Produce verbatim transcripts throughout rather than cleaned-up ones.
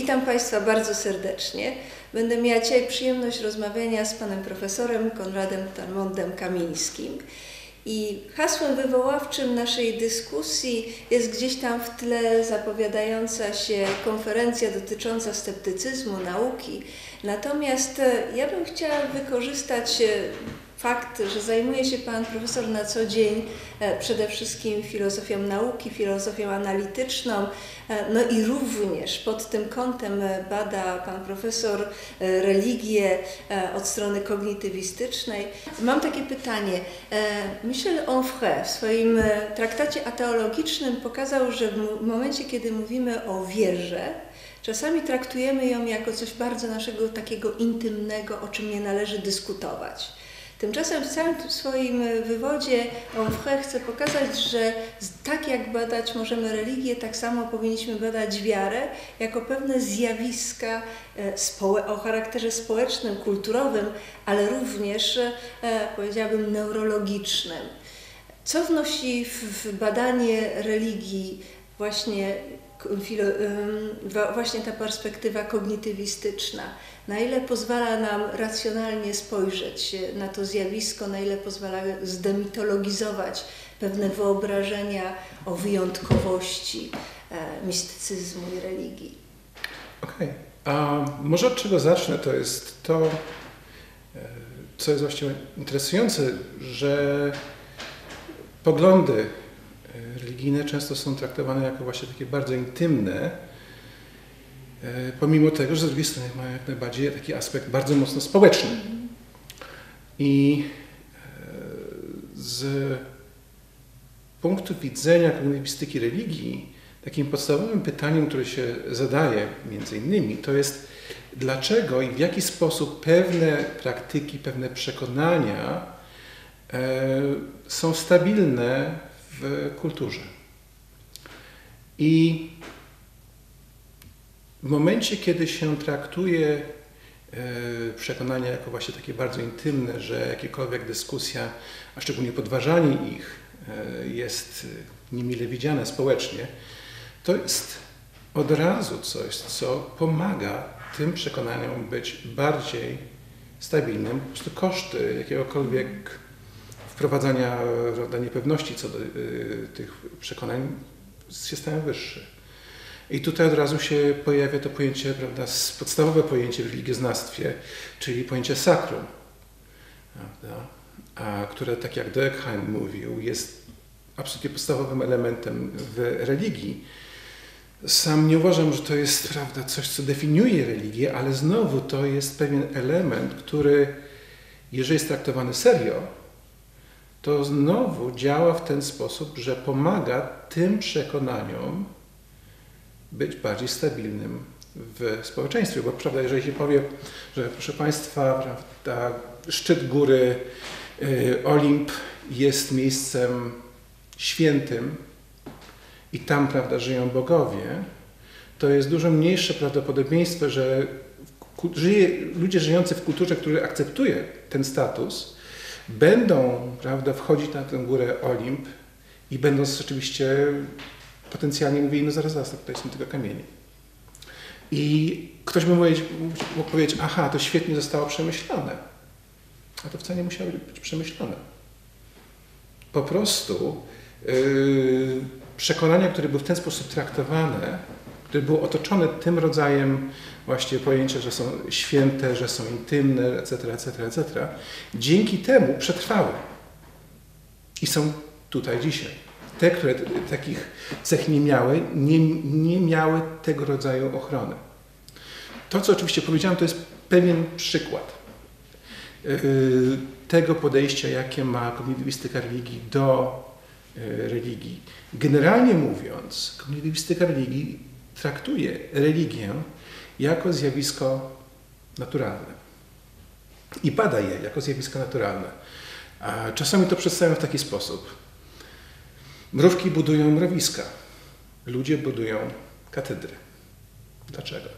Witam Państwa bardzo serdecznie. Będę miała dzisiaj przyjemność rozmawiania z panem profesorem Konradem Talmondem Kamińskim. I hasłem wywoławczym naszej dyskusji jest gdzieś tam w tle zapowiadająca się konferencja dotycząca sceptycyzmu, nauki. Natomiast ja bym chciała wykorzystać fakt, że zajmuje się pan profesor na co dzień przede wszystkim filozofią nauki, filozofią analityczną, no i również pod tym kątem bada pan profesor religię od strony kognitywistycznej. Mam takie pytanie. Michel Onfray w swoim traktacie ateologicznym pokazał, że w momencie, kiedy mówimy o wierze, czasami traktujemy ją jako coś bardzo naszego takiego intymnego, o czym nie należy dyskutować. Tymczasem w całym swoim wywodzie Onfray chce pokazać, że tak jak badać możemy religię, tak samo powinniśmy badać wiarę jako pewne zjawiska o charakterze społecznym, kulturowym, ale również, powiedziałabym, neurologicznym. Co wnosi w badanie religii właśnie, właśnie ta perspektywa kognitywistyczna? Na ile pozwala nam racjonalnie spojrzeć na to zjawisko, na ile pozwala zdemitologizować pewne wyobrażenia o wyjątkowości e, mistycyzmu i religii. Okej, okay. A może od czego zacznę, to jest to, co jest właściwie interesujące, że poglądy religijne często są traktowane jako właśnie takie bardzo intymne, pomimo tego, że z drugiej strony mają jak najbardziej taki aspekt bardzo mocno społeczny. I z punktu widzenia kognitywistyki religii, takim podstawowym pytaniem, które się zadaje między innymi, to jest dlaczego i w jaki sposób pewne praktyki, pewne przekonania są stabilne w kulturze. I w momencie, kiedy się traktuje przekonania jako właśnie takie bardzo intymne, że jakiekolwiek dyskusja, a szczególnie podważanie ich jest niemile widziane społecznie, to jest od razu coś, co pomaga tym przekonaniom być bardziej stabilnym. Po prostu koszty jakiegokolwiek wprowadzania niepewności co do tych przekonań się stają wyższe. I tutaj od razu się pojawia to pojęcie, prawda, podstawowe pojęcie w religioznawstwie, czyli pojęcie sakrum, prawda, a które, tak jak Durkheim mówił, jest absolutnie podstawowym elementem w religii. Sam nie uważam, że to jest, prawda, coś, co definiuje religię, ale znowu to jest pewien element, który, jeżeli jest traktowany serio, to znowu działa w ten sposób, że pomaga tym przekonaniom być bardziej stabilnym w społeczeństwie. Bo prawda, jeżeli się powie, że proszę Państwa, prawda, szczyt góry y, Olimp jest miejscem świętym i tam, prawda, żyją bogowie, to jest dużo mniejsze prawdopodobieństwo, że żyje, ludzie żyjący w kulturze, która akceptuje ten status, będą, prawda, wchodzić na tę górę Olimp i będą rzeczywiście potencjalnie mówili, no zaraz, zaraz, tutaj są tylko kamienie. I ktoś by mógł powiedzieć, aha, to świetnie zostało przemyślane. A to wcale nie musiało być przemyślane. Po prostu yy, przekonania, które były w ten sposób traktowane, które były otoczone tym rodzajem właśnie pojęcia, że są święte, że są intymne, et cetera, et cetera, et cetera, dzięki temu przetrwały. I są tutaj dzisiaj. Te, które takich cech nie miały, nie, nie miały tego rodzaju ochrony. To, co oczywiście powiedziałem, to jest pewien przykład yy, tego podejścia, jakie ma kognitywistyka religii do yy, religii. Generalnie mówiąc, kognitywistyka religii traktuje religię jako zjawisko naturalne i bada je jako zjawisko naturalne. A czasami to przedstawiam w taki sposób. Mrówki budują mrowiska, ludzie budują katedry. Dlaczego?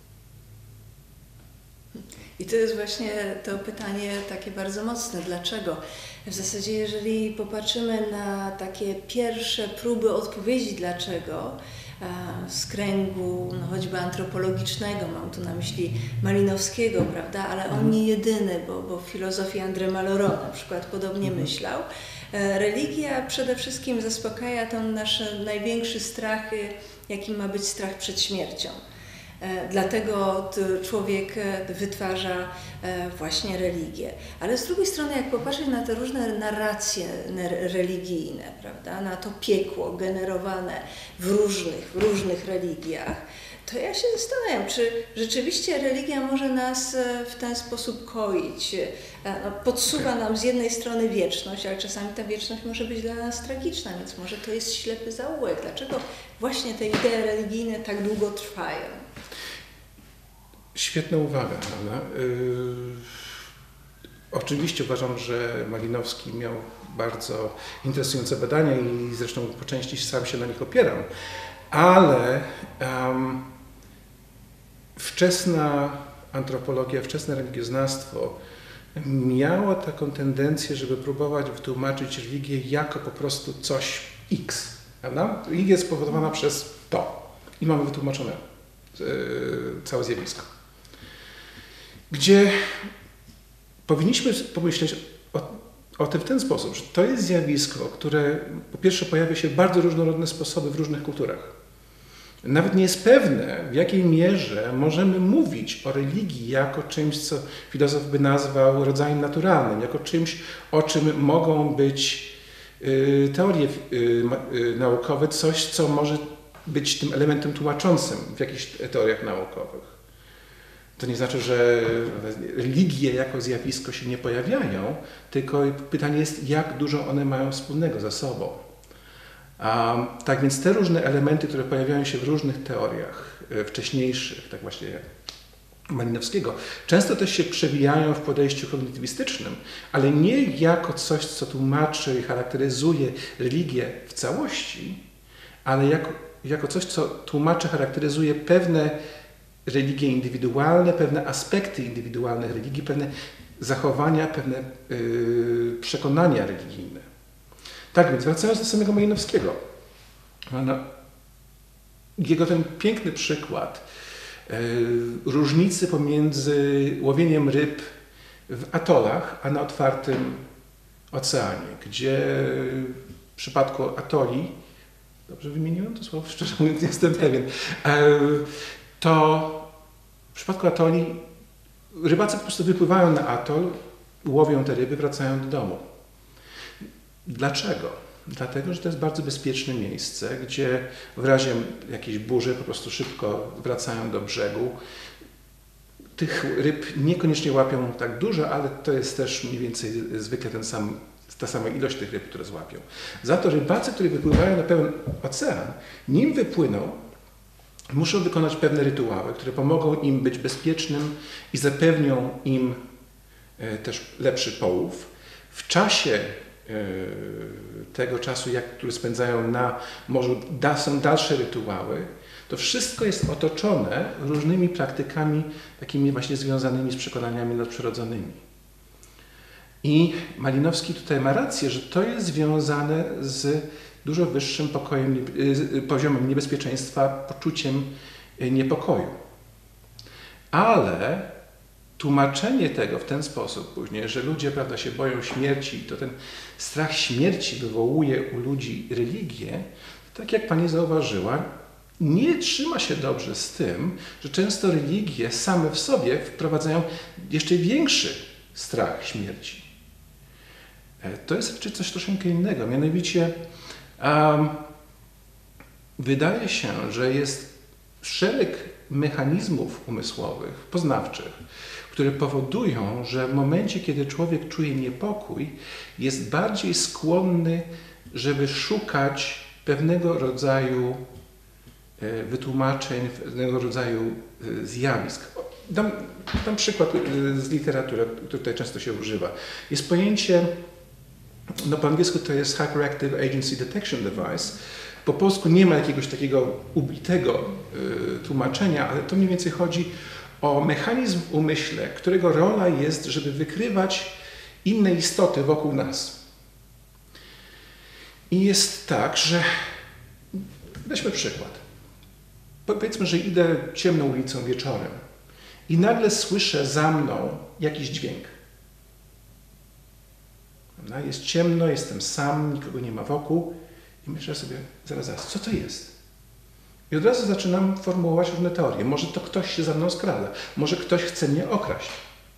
I to jest właśnie to pytanie takie bardzo mocne. Dlaczego? W zasadzie, jeżeli popatrzymy na takie pierwsze próby odpowiedzi dlaczego, z kręgu no, choćby antropologicznego, mam tu na myśli Malinowskiego, prawda, ale on nie jedyny, bo, bo w filozofii André Malraux na przykład podobnie myślał. Religia przede wszystkim zaspokaja ten nasz największy strach, jakim ma być strach przed śmiercią. Dlatego człowiek wytwarza właśnie religię. Ale z drugiej strony, jak popatrzeć na te różne narracje religijne, prawda, na to piekło generowane w różnych, w różnych religiach, to ja się zastanawiam, czy rzeczywiście religia może nas w ten sposób koić. No, podsuwa nam z jednej strony wieczność, ale czasami ta wieczność może być dla nas tragiczna, więc może to jest ślepy zaułek. Dlaczego właśnie te idee religijne tak długo trwają? Świetna uwaga, prawda? Yy, oczywiście uważam, że Malinowski miał bardzo interesujące badania i zresztą po części sam się na nich opieram, ale um, wczesna antropologia, wczesne religioznawstwo miało taką tendencję, żeby próbować wytłumaczyć religię jako po prostu coś X, prawda? Religia jest spowodowana przez to i mamy wytłumaczone yy, całe zjawisko. Gdzie powinniśmy pomyśleć o, o tym w ten sposób, że to jest zjawisko, które po pierwsze pojawia się w bardzo różnorodne sposoby w różnych kulturach. Nawet nie jest pewne, w jakiej mierze możemy mówić o religii jako czymś, co filozof by nazwał rodzajem naturalnym, jako czymś, o czym mogą być y, teorie y, y, naukowe, coś, co może być tym elementem tłumaczącym w jakichś teoriach naukowych. To nie znaczy, że religie jako zjawisko się nie pojawiają, tylko pytanie jest, jak dużo one mają wspólnego ze sobą. Um, tak więc te różne elementy, które pojawiają się w różnych teoriach wcześniejszych, tak właśnie jak Malinowskiego, często też się przewijają w podejściu kognitywistycznym, ale nie jako coś, co tłumaczy i charakteryzuje religię w całości, ale jako, jako coś, co tłumaczy, charakteryzuje pewne religie indywidualne, pewne aspekty indywidualnych religii, pewne zachowania, pewne yy, przekonania religijne. Tak więc wracając do samego Malinowskiego, no, jego ten piękny przykład yy, różnicy pomiędzy łowieniem ryb w atolach, a na otwartym oceanie, gdzie w przypadku atoli, dobrze wymieniłem to słowo? Szczerze mówiąc nie jestem pewien, yy, to w przypadku atoli rybacy po prostu wypływają na atol, łowią te ryby, wracają do domu. Dlaczego? Dlatego, że to jest bardzo bezpieczne miejsce, gdzie w razie jakiejś burzy po prostu szybko wracają do brzegu. Tych ryb niekoniecznie łapią tak dużo, ale to jest też mniej więcej zwykle ten sam, ta sama ilość tych ryb, które złapią. Za to rybacy, którzy wypływają na pełen ocean, nim wypłyną, muszą wykonać pewne rytuały, które pomogą im być bezpiecznym i zapewnią im też lepszy połów. W czasie tego czasu, jak, który spędzają na morzu, da, są dalsze rytuały. To wszystko jest otoczone różnymi praktykami takimi właśnie związanymi z przekonaniami nadprzyrodzonymi. I Malinowski tutaj ma rację, że to jest związane z dużo wyższym pokojem, poziomem niebezpieczeństwa, poczuciem niepokoju. Ale tłumaczenie tego w ten sposób później, że ludzie, prawda, się boją śmierci, to ten strach śmierci wywołuje u ludzi religię, tak jak Pani zauważyła, nie trzyma się dobrze z tym, że często religie same w sobie wprowadzają jeszcze większy strach śmierci. To jest raczej coś troszeczkę innego, mianowicie um, wydaje się, że jest szereg mechanizmów umysłowych, poznawczych, które powodują, że w momencie, kiedy człowiek czuje niepokój, jest bardziej skłonny, żeby szukać pewnego rodzaju wytłumaczeń, pewnego rodzaju zjawisk. Dam, dam przykład z literatury, który tutaj często się używa. Jest pojęcie, no po angielsku to jest Hyperactive Agency Detection Device. Po polsku nie ma jakiegoś takiego ubitego y, tłumaczenia, ale to mniej więcej chodzi o mechanizm w umyśle, którego rola jest, żeby wykrywać inne istoty wokół nas. I jest tak, że weźmy przykład. powiedzmy, że idę ciemną ulicą wieczorem i nagle słyszę za mną jakiś dźwięk. Jest ciemno, jestem sam, nikogo nie ma wokół i myślę sobie, zaraz, zaraz, co to jest? I od razu zaczynam formułować różne teorie. Może to ktoś się za mną skrada, może ktoś chce mnie okraść.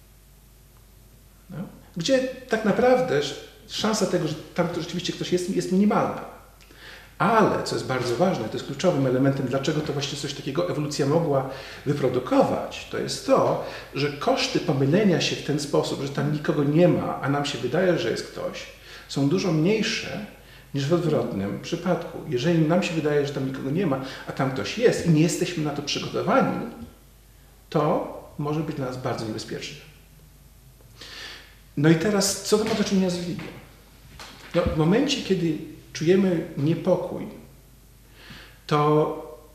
No? Gdzie tak naprawdę szansa tego, że tam rzeczywiście ktoś jest, jest minimalna. Ale, co jest bardzo ważne, to jest kluczowym elementem, dlaczego to właśnie coś takiego ewolucja mogła wyprodukować, to jest to, że koszty pomylenia się w ten sposób, że tam nikogo nie ma, a nam się wydaje, że jest ktoś, są dużo mniejsze niż w odwrotnym przypadku. Jeżeli nam się wydaje, że tam nikogo nie ma, a tam ktoś jest i nie jesteśmy na to przygotowani, to może być dla nas bardzo niebezpieczne. No i teraz, co to ma do czynienia z religią? No, w momencie, kiedy czujemy niepokój, to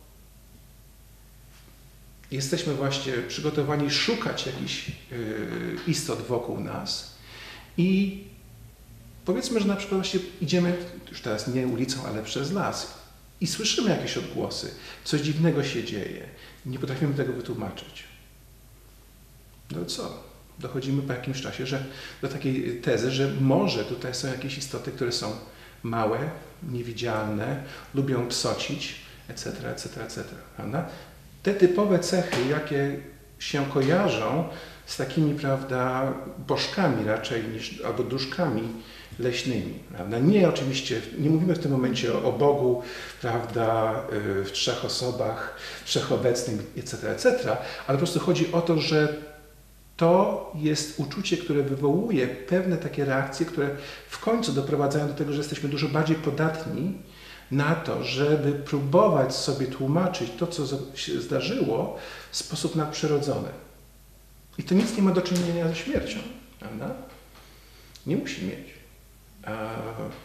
jesteśmy właśnie przygotowani szukać jakichś yy, istot wokół nas i powiedzmy, że na przykład właśnie idziemy, już teraz nie ulicą, ale przez las i słyszymy jakieś odgłosy, coś dziwnego się dzieje, nie potrafimy tego wytłumaczyć. No co? Dochodzimy po jakimś czasie że, do takiej tezy, że może tutaj są jakieś istoty, które są małe, niewidzialne, lubią psocić, et cetera, et cetera, et cetera. Prawda? Te typowe cechy, jakie się kojarzą z takimi, prawda, bożkami raczej niż, albo duszkami leśnymi. Prawda? Nie oczywiście, nie mówimy w tym momencie o, o Bogu, prawda, w trzech osobach, wszechobecnym, et cetera, et cetera, ale po prostu chodzi o to, że to jest uczucie, które wywołuje pewne takie reakcje, które w końcu doprowadzają do tego, że jesteśmy dużo bardziej podatni na to, żeby próbować sobie tłumaczyć to, co się zdarzyło w sposób nadprzyrodzony. I to nic nie ma do czynienia ze śmiercią, prawda? Nie musi mieć. A...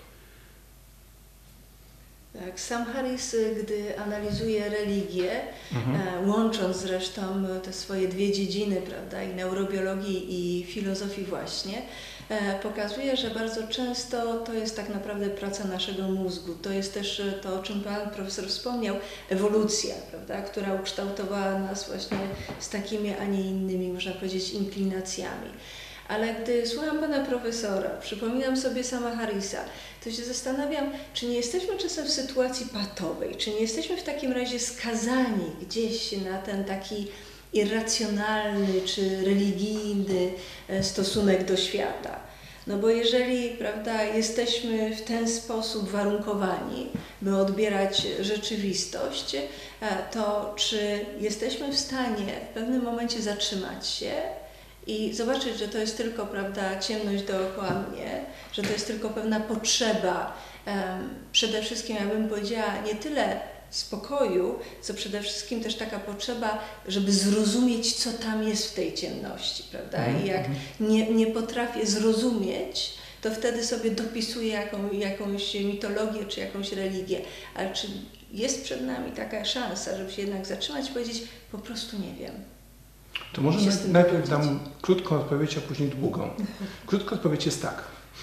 Tak, sam Harris, gdy analizuje religię, Mhm. łącząc zresztą te swoje dwie dziedziny, prawda, i neurobiologii i filozofii właśnie, pokazuje, że bardzo często to jest tak naprawdę praca naszego mózgu. To jest też to, o czym Pan Profesor wspomniał, ewolucja, prawda, która ukształtowała nas właśnie z takimi, a nie innymi, można powiedzieć, inklinacjami. Ale gdy słucham Pana Profesora, przypominam sobie sama Harrisa, to się zastanawiam, czy nie jesteśmy czasem w sytuacji patowej, czy nie jesteśmy w takim razie skazani gdzieś na ten taki irracjonalny czy religijny stosunek do świata. No bo jeżeli, prawda, jesteśmy w ten sposób warunkowani, by odbierać rzeczywistość, to czy jesteśmy w stanie w pewnym momencie zatrzymać się i zobaczyć, że to jest tylko, prawda, ciemność dookoła mnie, że to jest tylko pewna potrzeba, um, przede wszystkim, ja bym powiedziała, nie tyle spokoju, co przede wszystkim też taka potrzeba, żeby zrozumieć, co tam jest w tej ciemności, prawda? Mm-hmm. I jak nie, nie potrafię zrozumieć, to wtedy sobie dopisuję jaką, jakąś mitologię czy jakąś religię. Ale czy jest przed nami taka szansa, żeby się jednak zatrzymać i powiedzieć, po prostu nie wiem. To może najpierw dam krótką odpowiedź, a później długą. Krótka odpowiedź jest tak.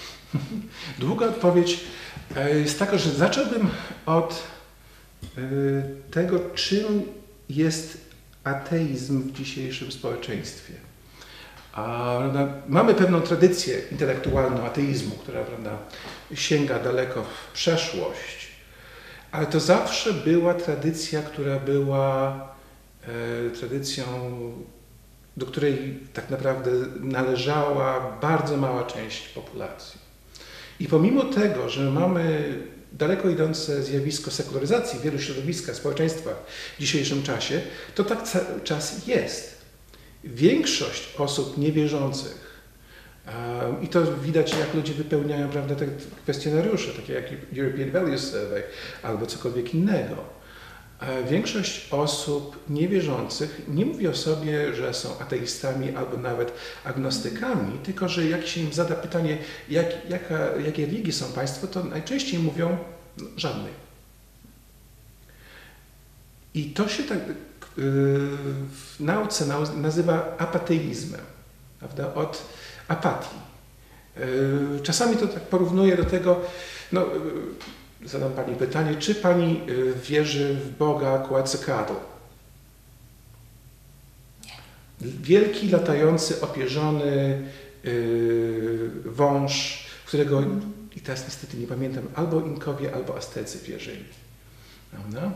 Długa odpowiedź jest taka, że zacząłbym od tego, czym jest ateizm w dzisiejszym społeczeństwie. A, prawda, mamy pewną tradycję intelektualną ateizmu, która, prawda, sięga daleko w przeszłość, ale to zawsze była tradycja, która była e, tradycją, do której tak naprawdę należała bardzo mała część populacji. I pomimo tego, że mamy daleko idące zjawisko sekularyzacji w wielu środowiskach, społeczeństwach w dzisiejszym czasie, to tak cały czas jest. Większość osób niewierzących, um, i to widać, jak ludzie wypełniają, prawda, te kwestionariusze, takie jak European Values Survey albo cokolwiek innego. Większość osób niewierzących nie mówi o sobie, że są ateistami albo nawet agnostykami, tylko że jak się im zada pytanie, jak, jaka, jakie religii są państwo, to najczęściej mówią no, żadnej. I to się tak yy, w nauce nazywa apateizmem, prawda? Od apatii. Yy, czasami to tak porównuję do tego, no, yy, zadam Pani pytanie, czy Pani wierzy w Boga Quetzalcoatl? wielki, latający, opierzony yy, wąż, którego, i teraz niestety nie pamiętam, albo Inkowie, albo Aztecy wierzyli. Prawda?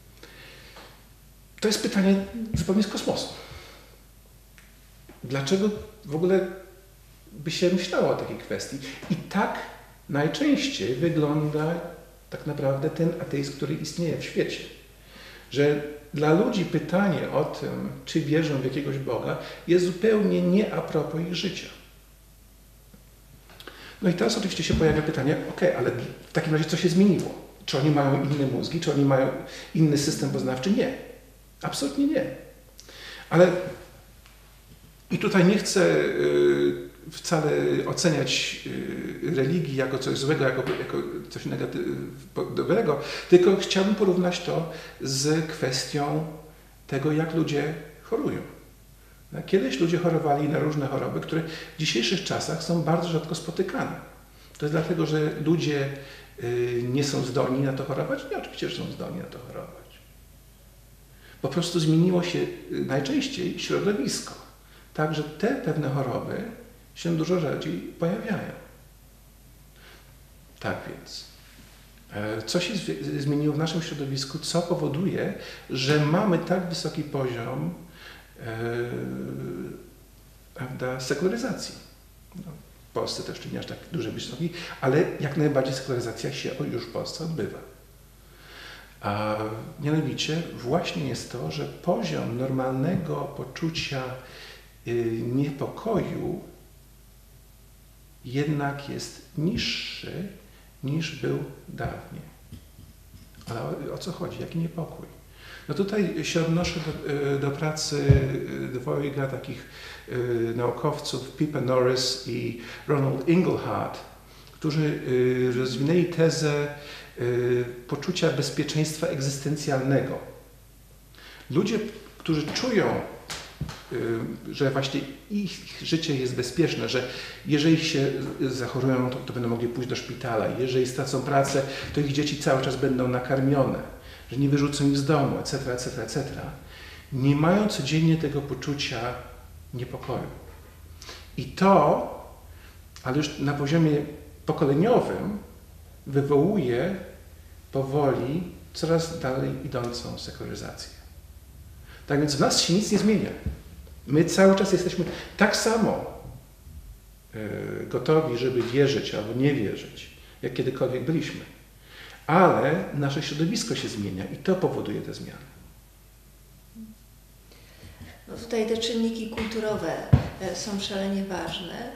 To jest pytanie zupełnie z kosmosu. Dlaczego w ogóle by się myślało o takiej kwestii? I tak najczęściej wygląda tak naprawdę ten ateizm, który istnieje w świecie. Że dla ludzi pytanie o tym, czy wierzą w jakiegoś Boga, jest zupełnie nie a propos ich życia. No i teraz oczywiście się pojawia pytanie, ok, ale w takim razie co się zmieniło? Czy oni mają inne mózgi? Czy oni mają inny system poznawczy? Nie. Absolutnie nie. Ale i tutaj nie chcę yy, wcale oceniać yy, religii jako coś złego, jako, jako coś negatywnego, tylko chciałbym porównać to z kwestią tego, jak ludzie chorują. Kiedyś ludzie chorowali na różne choroby, które w dzisiejszych czasach są bardzo rzadko spotykane. To jest dlatego, że ludzie yy, nie są zdolni na to chorować? Nie, oczywiście, że są zdolni na to chorować. Po prostu zmieniło się najczęściej środowisko. Także te pewne choroby się dużo rzadziej pojawiają. Tak więc, co się zmieniło w naszym środowisku, co powoduje, że mamy tak wysoki poziom prawda, sekularyzacji. No, w Polsce też nie aż tak duży, wysoki, ale jak najbardziej sekularyzacja się już w Polsce odbywa. A mianowicie właśnie jest to, że poziom normalnego poczucia y, niepokoju jednak jest niższy niż był dawniej. Ale o, o co chodzi? Jaki niepokój? No tutaj się odnoszę do, do pracy dwojga takich y, naukowców, Pippa Norris i Ronald Inglehart, którzy y, rozwinęli tezę y, poczucia bezpieczeństwa egzystencjalnego. Ludzie, którzy czują, y, że właśnie ich życie jest bezpieczne, że jeżeli się zachorują, to, to będą mogli pójść do szpitala, jeżeli stracą pracę, to ich dzieci cały czas będą nakarmione, że nie wyrzucą ich z domu, et cetera, et cetera, et cetera, nie mają codziennie tego poczucia niepokoju. I to, ale już na poziomie pokoleniowym, wywołuje powoli coraz dalej idącą sekularyzację. Tak więc w nas się nic nie zmienia. My cały czas jesteśmy tak samo y, gotowi, żeby wierzyć albo nie wierzyć, jak kiedykolwiek byliśmy. Ale nasze środowisko się zmienia i to powoduje te zmiany. No tutaj te czynniki kulturowe są szalenie ważne,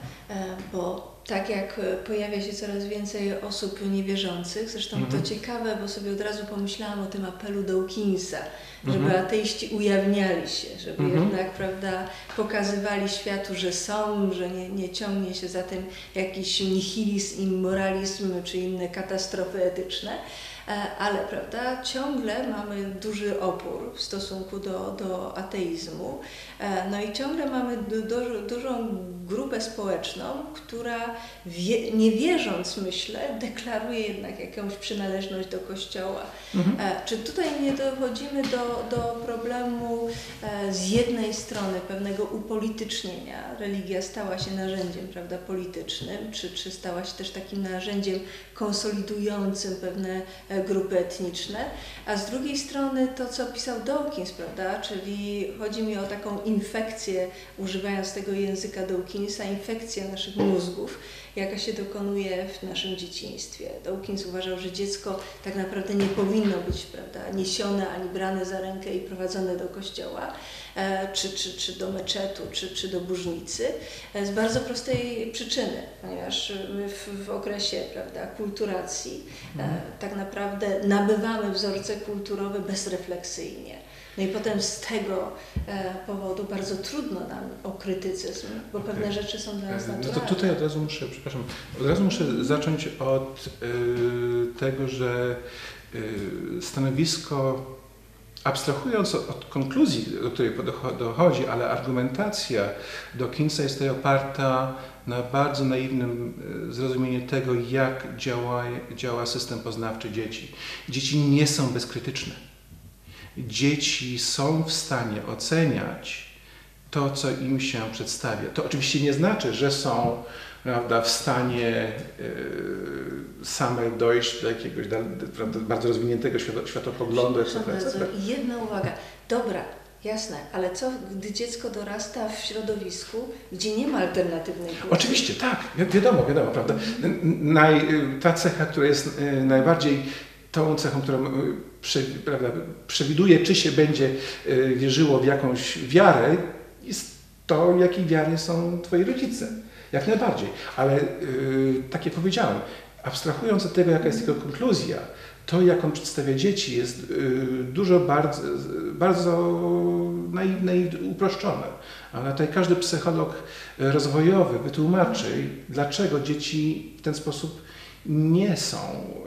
bo tak jak pojawia się coraz więcej osób niewierzących, zresztą mhm. to ciekawe, bo sobie od razu pomyślałam o tym apelu Dawkinsa, żeby mhm. ateiści ujawniali się, żeby mhm. jednak, prawda, pokazywali światu, że są, że nie, nie ciągnie się za tym jakiś nihilizm, immoralizm czy inne katastrofy etyczne. Ale, prawda, ciągle mamy duży opór w stosunku do, do ateizmu. No i ciągle mamy du, du, dużą grupę społeczną, która wie, nie wierząc, myślę, deklaruje jednak jakąś przynależność do Kościoła. Mhm. Czy tutaj nie dochodzimy do, do problemu z jednej strony pewnego upolitycznienia? Religia stała się narzędziem, prawda, politycznym, czy, czy stała się też takim narzędziem konsolidującym pewne grupy etniczne, a z drugiej strony to, co pisał Dawkins, prawda, czyli chodzi mi o taką infekcję, używając tego języka Dawkinsa, infekcję naszych mózgów, jaka się dokonuje w naszym dzieciństwie. Dawkins uważał, że dziecko tak naprawdę nie powinno być, prawda, niesione ani brane za rękę i prowadzone do kościoła, e, czy, czy, czy do meczetu, czy, czy do burznicy, e, z bardzo prostej przyczyny, ponieważ my w, w okresie, prawda, kulturacji e, tak naprawdę nabywamy wzorce kulturowe bezrefleksyjnie. No i potem z tego e, powodu bardzo trudno nam o krytycyzm, bo okay. pewne rzeczy są dla nas naturalne. No to tutaj od razu muszę, przepraszam, od razu muszę zacząć od y, tego, że y, stanowisko, abstrahując od, od konkluzji, do której dochodzi, ale argumentacja Dawkinsa jest tutaj oparta na bardzo naiwnym zrozumieniu tego, jak działa, działa system poznawczy dzieci. Dzieci nie są bezkrytyczne. Dzieci są w stanie oceniać to, co im się przedstawia. To oczywiście nie znaczy, że są, prawda, w stanie y, same dojść do jakiegoś prawda, bardzo rozwiniętego światopoglądu, et cetera, et cetera. Jedna uwaga. Dobra, jasne, ale co, gdy dziecko dorasta w środowisku, gdzie nie ma alternatywnej kultury? Oczywiście, tak, wi wiadomo, wiadomo, prawda. Naj, ta cecha, która jest najbardziej tą cechą, którą prze, prawda, przewiduje, czy się będzie wierzyło w jakąś wiarę, jest to, jakiej wiary są twoi rodzice. Jak najbardziej. Ale yy, tak jak powiedziałem, abstrahując od tego, jaka jest jego konkluzja, to, jak on przedstawia dzieci, jest yy, dużo bardzo, bardzo naiwne i uproszczone. Ale tutaj każdy psycholog rozwojowy wytłumaczy, dlaczego dzieci w ten sposób nie są,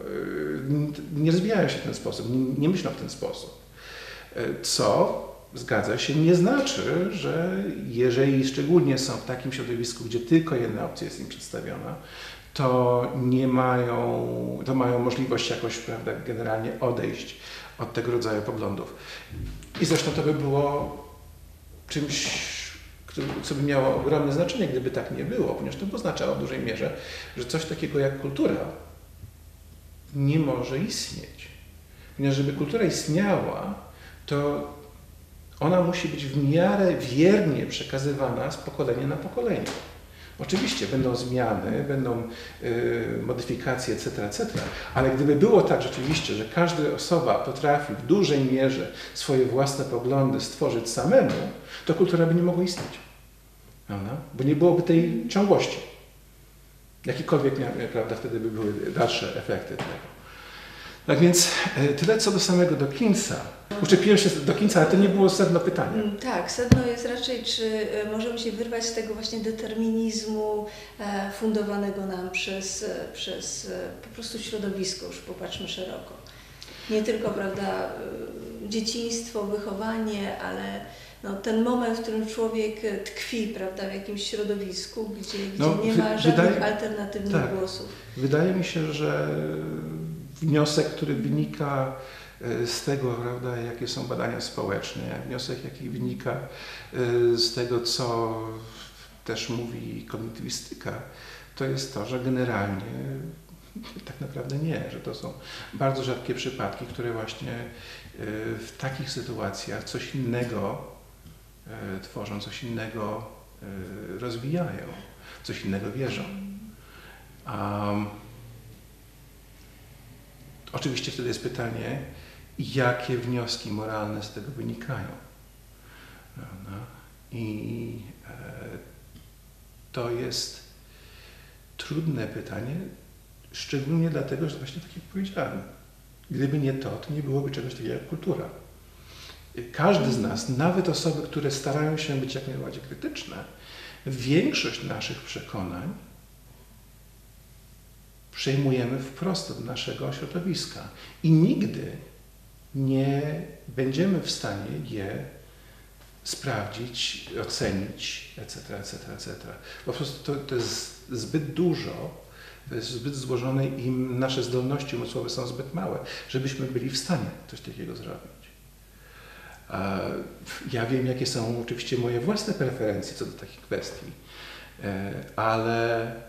yy, nie rozwijają się w ten sposób, nie, nie myślą w ten sposób. Yy, co zgadza się, nie znaczy, że jeżeli szczególnie są w takim środowisku, gdzie tylko jedna opcja jest im przedstawiona, to nie mają, to mają możliwość jakoś, prawda, generalnie odejść od tego rodzaju poglądów. I zresztą to by było czymś, co by miało ogromne znaczenie, gdyby tak nie było, ponieważ to by oznaczało w dużej mierze, że coś takiego jak kultura nie może istnieć. Ponieważ żeby kultura istniała, to ona musi być w miarę wiernie przekazywana z pokolenia na pokolenie. Oczywiście będą zmiany, będą y, modyfikacje, et cetera, et cetera, ale gdyby było tak rzeczywiście, że każda osoba potrafi w dużej mierze swoje własne poglądy stworzyć samemu, to kultura by nie mogła istnieć. Prawda? Bo nie byłoby tej ciągłości. Jakiekolwiek, prawda, wtedy by były dalsze efekty tego. Tak więc tyle co do samego Dawkinsa. Uczepiłem się do końca, ale to nie było sedno pytania. Tak, sedno jest raczej, czy możemy się wyrwać z tego właśnie determinizmu fundowanego nam przez, przez po prostu środowisko, już popatrzmy szeroko. Nie tylko, prawda, dzieciństwo, wychowanie, ale no, ten moment, w którym człowiek tkwi, prawda, w jakimś środowisku, gdzie, gdzie no, nie ma żadnych wydaje, alternatywnych tak, głosów. Wydaje mi się, że wniosek, który wynika z tego, prawda, jakie są badania społeczne, wniosek, jaki wynika z tego, co też mówi kognitywistyka, to jest to, że generalnie tak naprawdę nie, że to są bardzo rzadkie przypadki, które właśnie w takich sytuacjach coś innego tworzą, coś innego rozwijają, coś innego wierzą. Um, oczywiście wtedy jest pytanie, jakie wnioski moralne z tego wynikają. Prawda? I e, to jest trudne pytanie, szczególnie dlatego, że właśnie tak jak powiedziałem, gdyby nie to, to nie byłoby czegoś takiego jak kultura. Każdy z nas, nawet osoby, które starają się być jak najbardziej krytyczne, większość naszych przekonań przejmujemy wprost od naszego środowiska i nigdy nie będziemy w stanie je sprawdzić, ocenić, et cetera, et cetera, et cetera. Po prostu to, to jest zbyt dużo, to jest zbyt złożone i nasze zdolności umysłowe są zbyt małe, żebyśmy byli w stanie coś takiego zrobić. Ja wiem, jakie są oczywiście moje własne preferencje co do takich kwestii, ale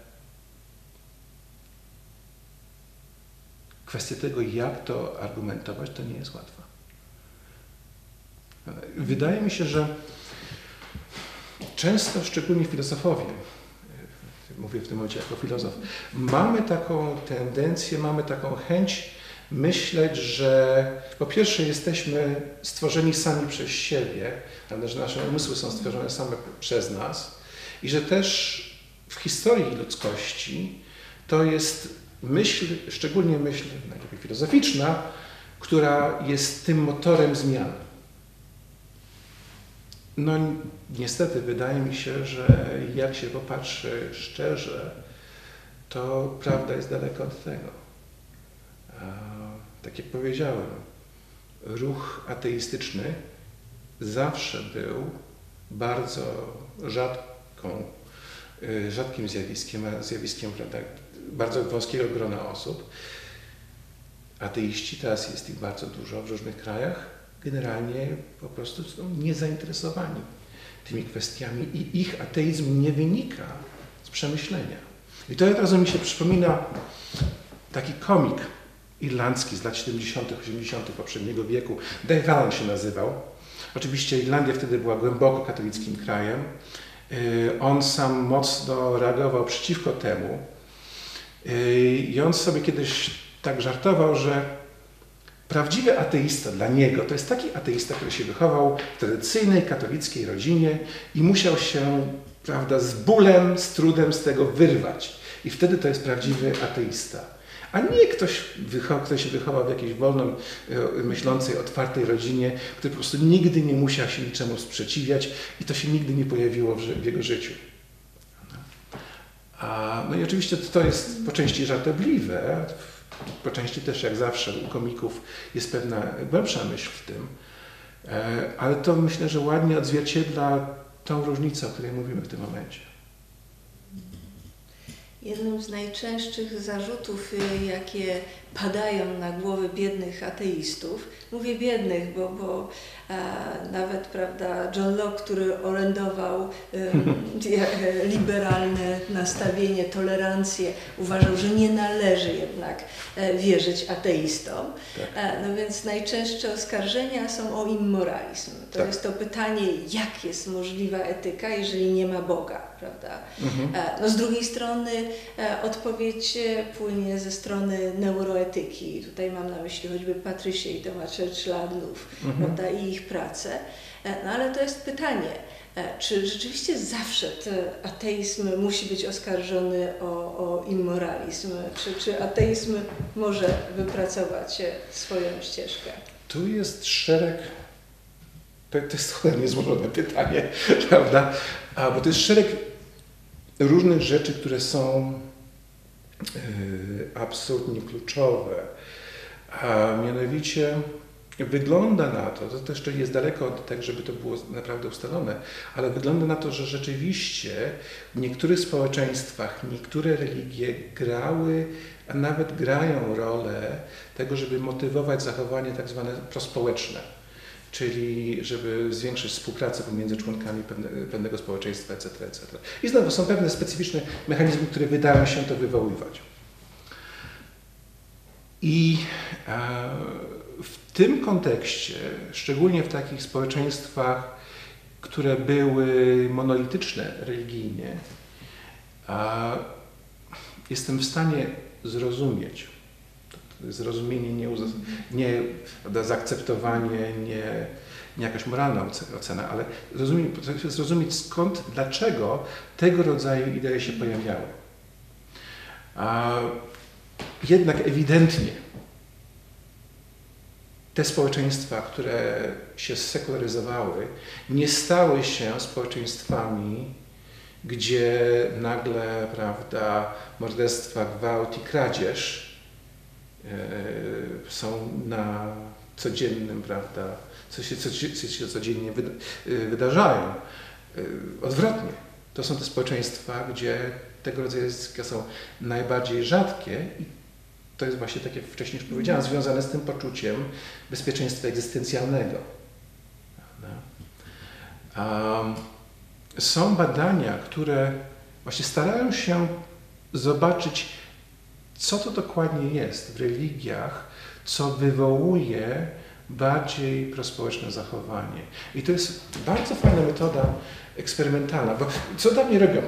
kwestia tego, jak to argumentować, to nie jest łatwa. Wydaje mi się, że często, szczególnie filozofowie, mówię w tym momencie jako filozof, mamy taką tendencję, mamy taką chęć myśleć, że po pierwsze jesteśmy stworzeni sami przez siebie, że nasze umysły są stworzone same przez nas i że też w historii ludzkości to jest myśl, szczególnie myśl najlepiej filozoficzna, która jest tym motorem zmian. No niestety wydaje mi się, że jak się popatrzy szczerze, to prawda jest daleko od tego. Tak jak powiedziałem, ruch ateistyczny zawsze był bardzo rzadką, rzadkim zjawiskiem, zjawiskiem prawda, bardzo wąskiego grona osób. Ateiści, teraz jest ich bardzo dużo w różnych krajach, generalnie po prostu są niezainteresowani tymi kwestiami i ich ateizm nie wynika z przemyślenia. I to od razu mi się przypomina taki komik irlandzki z lat siedemdziesiątych, osiemdziesiątych poprzedniego wieku. Dave Allen się nazywał. Oczywiście Irlandia wtedy była głęboko katolickim krajem. On sam mocno reagował przeciwko temu. I on sobie kiedyś tak żartował, że prawdziwy ateista dla niego to jest taki ateista, który się wychował w tradycyjnej katolickiej rodzinie i musiał się, prawda, z bólem, z trudem z tego wyrwać. I wtedy to jest prawdziwy ateista. A nie ktoś, kto się wychował w jakiejś wolno myślącej, otwartej rodzinie, który po prostu nigdy nie musiał się niczemu sprzeciwiać i to się nigdy nie pojawiło w, w jego życiu. A, no i oczywiście to jest po części żartobliwe, po części też jak zawsze u komików jest pewna głębsza myśl w tym, ale to myślę, że ładnie odzwierciedla tą różnicę, o której mówimy w tym momencie. Jednym z najczęstszych zarzutów, jakie padają na głowy biednych ateistów, mówię biednych, bo, bo a, nawet, prawda, John Locke, który orędował um, liberalne nastawienie, tolerancję, uważał, że nie należy jednak e, wierzyć ateistom. Tak. E, no więc najczęstsze oskarżenia są o immoralizm. To tak. jest to pytanie, jak jest możliwa etyka, jeżeli nie ma Boga, prawda? Mhm. E, no z drugiej strony e, odpowiedź płynie ze strony neuroetyki. Tutaj mam na myśli choćby Patrysię i Tomasza Chladniów, mhm. prawda, i ich pracę. No ale to jest pytanie, czy rzeczywiście zawsze ten ateizm musi być oskarżony o, o immoralizm? Czy, czy ateizm może wypracować swoją ścieżkę? Tu jest szereg, to, to jest cholernie złożone pytanie, prawda? A, bo to jest szereg różnych rzeczy, które są yy, absolutnie kluczowe. A mianowicie wygląda na to, to też jest daleko od tego, żeby to było naprawdę ustalone, ale wygląda na to, że rzeczywiście w niektórych społeczeństwach niektóre religie grały, a nawet grają rolę tego, żeby motywować zachowanie tak zwane prospołeczne, czyli żeby zwiększyć współpracę pomiędzy członkami pewne, pewnego społeczeństwa, et cetera, et cetera. I znowu są pewne specyficzne mechanizmy, które wydają się to wywoływać. I e, w tym kontekście, szczególnie w takich społeczeństwach, które były monolityczne religijnie, a, jestem w stanie zrozumieć, zrozumienie, nie, nie zaakceptowanie, nie, nie jakaś moralna ocena, ale zrozumieć, zrozumieć skąd, dlaczego tego rodzaju idee się pojawiały. A, jednak ewidentnie te społeczeństwa, które się sekularyzowały, nie stały się społeczeństwami, gdzie nagle, prawda, morderstwa, gwałt i kradzież yy, są na codziennym, prawda, co się, co, co się codziennie wyda, yy, wydarzają. Yy, odwrotnie, to są te społeczeństwa, gdzie tego rodzaju zjawiska są najbardziej rzadkie i to jest właśnie, tak jak wcześniej już powiedziałam, związane z tym poczuciem bezpieczeństwa egzystencjalnego. Um, są badania, które właśnie starają się zobaczyć, co to dokładnie jest w religiach, co wywołuje bardziej prospołeczne zachowanie. I to jest bardzo fajna metoda eksperymentalna, bo co dawniej robiono?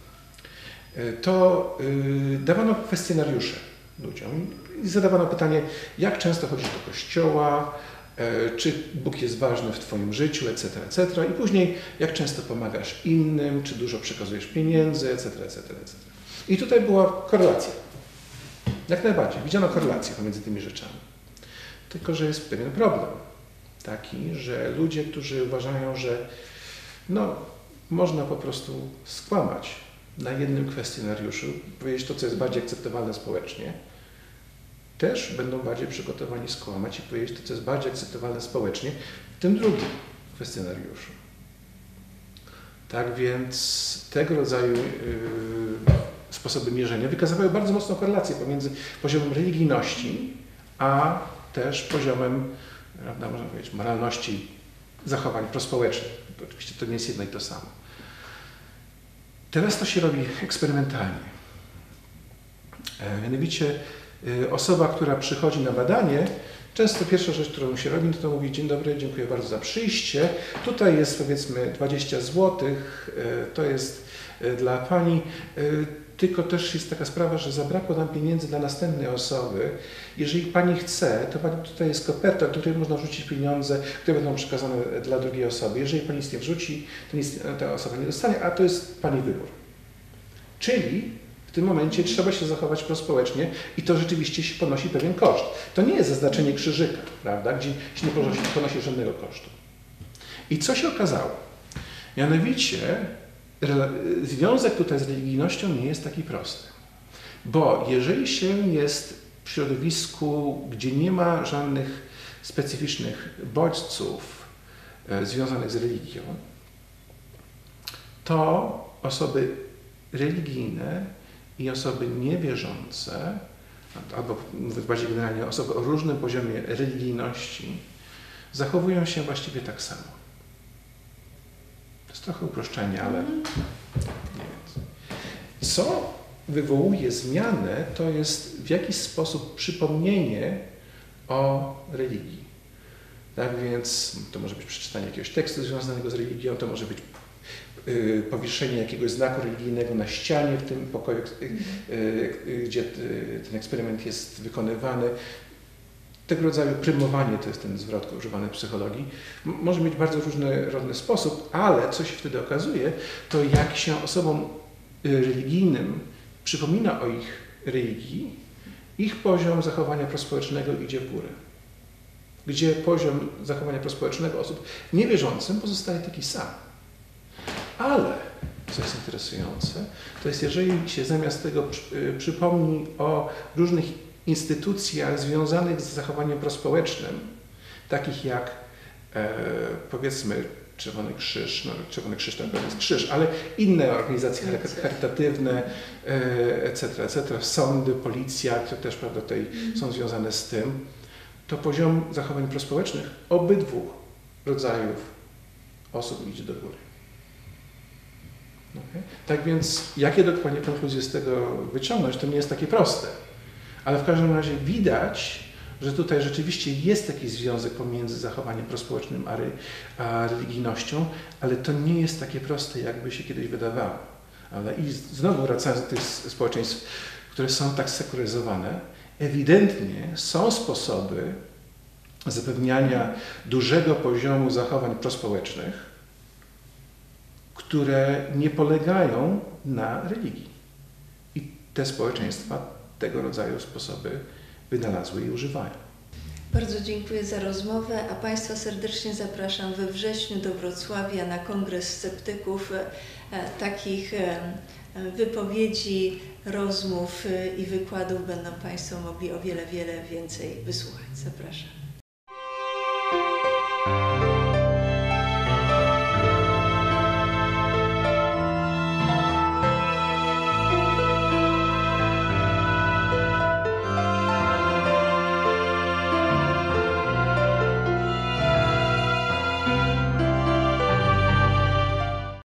To yy, dawano kwestionariusze ludziom i zadawano pytanie, jak często chodzisz do kościoła, e, czy Bóg jest ważny w twoim życiu, et cetera, et cetera. I później, jak często pomagasz innym, czy dużo przekazujesz pieniędzy, et cetera, et cetera, et cetera. I tutaj była korelacja. Jak najbardziej. Widziano korelację pomiędzy tymi rzeczami. Tylko że jest pewien problem. Taki, że ludzie, którzy uważają, że no, można po prostu skłamać na jednym kwestionariuszu, powiedzieć to, co jest bardziej akceptowalne społecznie, też będą bardziej przygotowani skłamać i powiedzieć to, co jest bardziej akceptowalne społecznie w tym drugim kwestionariuszu. Tak więc tego rodzaju yy, sposoby mierzenia wykazywały bardzo mocną korelację pomiędzy poziomem religijności, a też poziomem, prawda, można powiedzieć, moralności zachowań prospołecznych. Oczywiście to nie jest jedno i to samo. Teraz to się robi eksperymentalnie. Mianowicie osoba, która przychodzi na badanie, często pierwsza rzecz, którą się robi, to mówi: dzień dobry, dziękuję bardzo za przyjście. Tutaj jest powiedzmy dwadzieścia złotych, to jest dla Pani. Tylko też jest taka sprawa, że zabrakło nam pieniędzy dla następnej osoby. Jeżeli Pani chce, to Pani, tutaj jest koperta, do której można wrzucić pieniądze, które będą przekazane dla drugiej osoby. Jeżeli Pani nic nie wrzuci, to nic ta osoba nie dostanie, a to jest Pani wybór. Czyli w tym momencie trzeba się zachować prospołecznie i to rzeczywiście się ponosi pewien koszt. To nie jest zaznaczenie krzyżyka, prawda, gdzie się nie ponosi, nie ponosi żadnego kosztu. I co się okazało? Mianowicie związek tutaj z religijnością nie jest taki prosty. Bo jeżeli się jest w środowisku, gdzie nie ma żadnych specyficznych bodźców związanych z religią, to osoby religijne i osoby niewierzące, albo mówiąc bardziej generalnie, osoby o różnym poziomie religijności, zachowują się właściwie tak samo. To jest trochę uproszczenie, ale nie wiem. Co wywołuje zmianę, to jest w jakiś sposób przypomnienie o religii. Tak więc to może być przeczytanie jakiegoś tekstu związanego z religią, to może być y, powieszenie jakiegoś znaku religijnego na ścianie w tym pokoju, y, y, gdzie y, ten eksperyment jest wykonywany. Tego rodzaju prymowanie, to jest ten zwrot używany w psychologii, może mieć bardzo różnorodny sposób, ale co się wtedy okazuje, to jak się osobom religijnym przypomina o ich religii, ich poziom zachowania prospołecznego idzie w górę. Gdzie poziom zachowania prospołecznego osób niewierzącym pozostaje taki sam. Ale, co jest interesujące, to jest, jeżeli się zamiast tego przypomni o różnych instytucjach związanych z zachowaniem prospołecznym, takich jak e, powiedzmy Czerwony Krzyż, no Czerwony Krzyż to jest krzyż, ale inne organizacje charytatywne, et cetera, et cetera, sądy, policja, które też prawda, tutaj są związane z tym, to poziom zachowań prospołecznych obydwu rodzajów osób idzie do góry. Okay? Tak więc, jakie dokładnie konkluzje z tego wyciągnąć, to nie jest takie proste. Ale w każdym razie widać, że tutaj rzeczywiście jest jakiś związek pomiędzy zachowaniem prospołecznym a, re, a religijnością, ale to nie jest takie proste, jakby się kiedyś wydawało. Ale i znowu wracając do tych społeczeństw, które są tak sekularyzowane, ewidentnie są sposoby zapewniania dużego poziomu zachowań prospołecznych, które nie polegają na religii. I te społeczeństwa tego rodzaju sposoby wynalazły i używają. Bardzo dziękuję za rozmowę, a Państwa serdecznie zapraszam we wrześniu do Wrocławia na Kongres Sceptyków. Takich wypowiedzi, rozmów i wykładów będą Państwo mogli o wiele, wiele więcej wysłuchać. Zapraszam.